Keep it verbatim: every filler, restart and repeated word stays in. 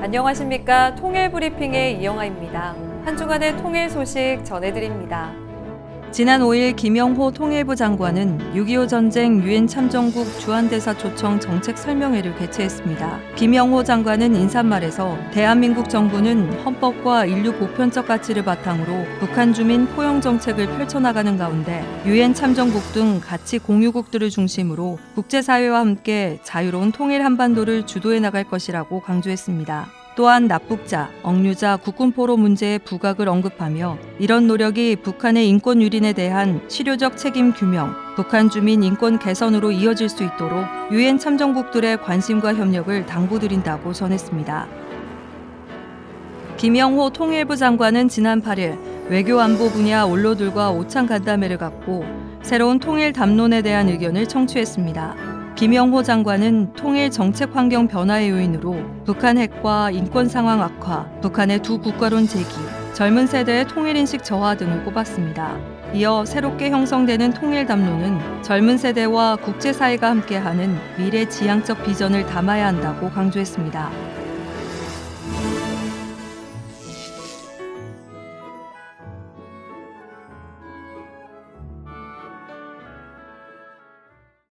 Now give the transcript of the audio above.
안녕하십니까. 통일브리핑의 이영아입니다. 한 주간의 통일 소식 전해드립니다. 지난 오일 김영호 통일부 장관은 육이오 전쟁 유엔 참전국 주한대사 초청 정책 설명회를 개최했습니다. 김영호 장관은 인사말에서 대한민국 정부는 헌법과 인류 보편적 가치를 바탕으로 북한 주민 포용 정책을 펼쳐나가는 가운데 유엔 참전국 등 가치 공유국들을 중심으로 국제사회와 함께 자유로운 통일 한반도를 주도해 나갈 것이라고 강조했습니다. 또한 납북자, 억류자, 국군포로 문제의 부각을 언급하며 이런 노력이 북한의 인권 유린에 대한 실효적 책임 규명, 북한 주민 인권 개선으로 이어질 수 있도록 유엔 참전국들의 관심과 협력을 당부드린다고 전했습니다. 김영호 통일부 장관은 지난 팔일 외교 안보 분야 원로들과 오찬 간담회를 갖고 새로운 통일 담론에 대한 의견을 청취했습니다. 김영호 장관은 통일 정책 환경 변화의 요인으로 북한 핵과 인권 상황 악화, 북한의 두 국가론 제기, 젊은 세대의 통일인식 저하 등을 꼽았습니다. 이어 새롭게 형성되는 통일 담론은 젊은 세대와 국제사회가 함께하는 미래 지향적 비전을 담아야 한다고 강조했습니다.